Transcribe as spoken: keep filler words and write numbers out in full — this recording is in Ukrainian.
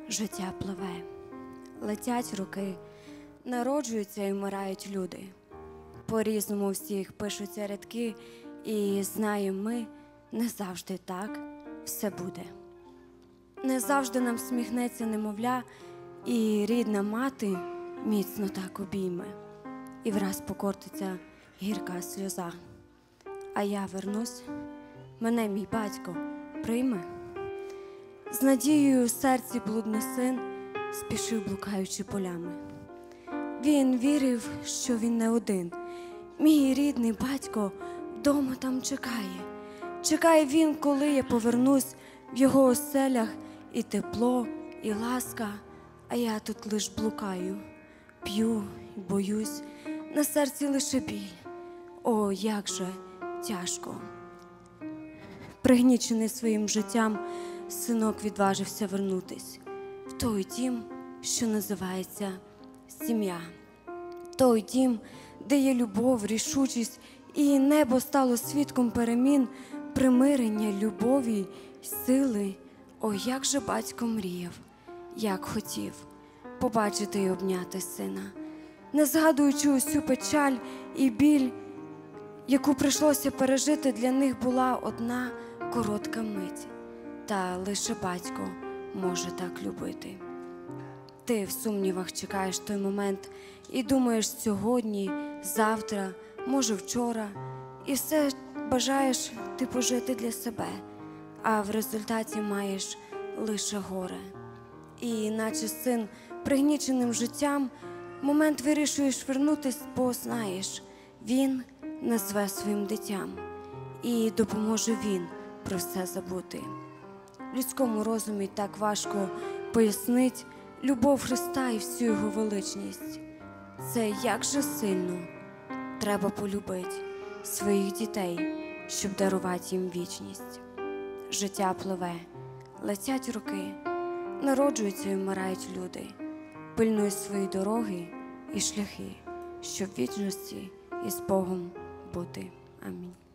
Життя пливе, летять роки, народжуються і вмирають люди. По-різному всіх пишуться рядки, і знаємо ми, не завжди так все буде. Не завжди нам сміхнеться немовля, і рідна мати міцно так обійме, і враз покортиться гірка сльоза. А я вернусь, мене мій батько прийме. З надією в серці блудний син спішив, блукаючи полями. Він вірив, що він не один. Мій рідний батько вдома там чекає. Чекає він, коли я повернусь, в його оселях і тепло, і ласка, а я тут лиш блукаю, п'ю й боюсь, на серці лише біль. О, як же тяжко. Пригнічений своїм життям, синок відважився вернутись в той дім, що називається сім'я. Той дім, де є любов, рішучість, і небо стало свідком перемін, примирення, любові, сили. О, як же батько мріяв, як хотів побачити і обняти сина, не згадуючи усю печаль і біль, яку прийшлося пережити, для них була одна коротка мить. Та лише батько може так любити. Ти в сумнівах чекаєш той момент і думаєш сьогодні, завтра, може вчора, і все бажаєш ти пожити для себе, а в результаті маєш лише горе. І наче син, пригніченим життям, в момент вирішуєш вернутись, бо знаєш, він назве своїм дитям, і допоможе він про все забути. В людському розумі так важко пояснить любов Христа і всю його величність. Це як же сильно треба полюбити своїх дітей, щоб дарувати їм вічність. Життя пливе, летять роки, народжуються і вмирають люди. Пильнуй свої дороги і шляхи, щоб в вічності із Богом бути. Амінь.